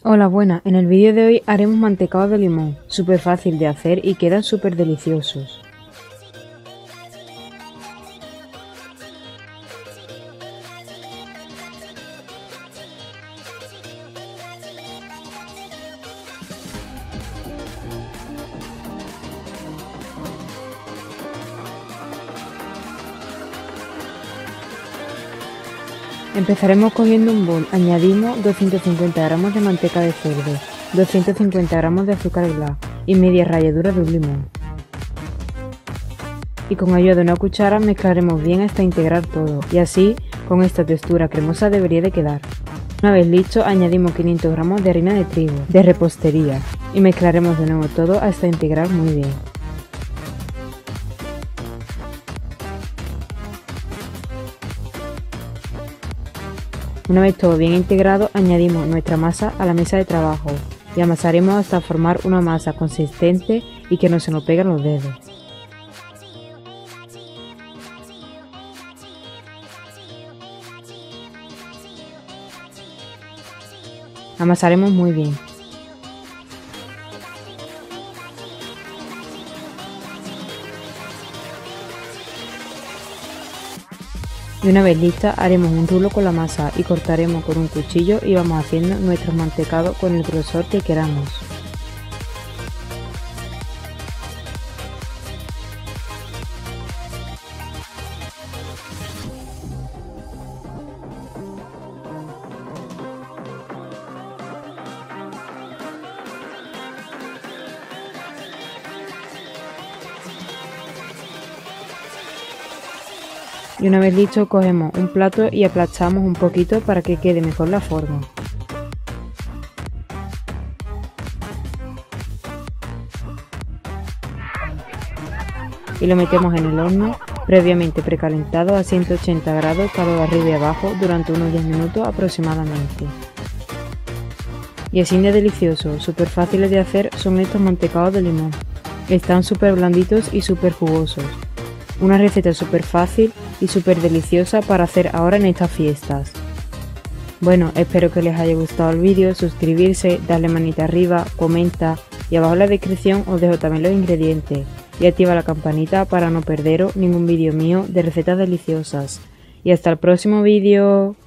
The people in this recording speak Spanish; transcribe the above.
Hola, buenas. En el vídeo de hoy haremos mantecados de limón, súper fácil de hacer y quedan súper deliciosos. Empezaremos cogiendo un bol, añadimos 250 gramos de manteca de cerdo, 250 gramos de azúcar glass y media ralladura de un limón. Y con ayuda de una cuchara mezclaremos bien hasta integrar todo, y así, con esta textura cremosa debería de quedar. Una vez listo, añadimos 500 gramos de harina de trigo, de repostería, y mezclaremos de nuevo todo hasta integrar muy bien. Una vez todo bien integrado, añadimos nuestra masa a la mesa de trabajo y amasaremos hasta formar una masa consistente y que no se nos peguen los dedos. Amasaremos muy bien. Y una vez lista, haremos un rulo con la masa y cortaremos con un cuchillo y vamos haciendo nuestros mantecados con el grosor que queramos. Y una vez listo, cogemos un plato y aplastamos un poquito para que quede mejor la forma. Y lo metemos en el horno previamente precalentado a 180 grados calor arriba y abajo durante unos 10 minutos aproximadamente. Y así de deliciosos, súper fáciles de hacer son estos mantecados de limón. Están súper blanditos y súper jugosos. Una receta súper fácil y súper deliciosa para hacer ahora en estas fiestas. Bueno, espero que les haya gustado el vídeo, suscribirse, darle manita arriba, comenta y abajo en la descripción os dejo también los ingredientes y activa la campanita para no perderos ningún vídeo mío de recetas deliciosas. Y hasta el próximo vídeo.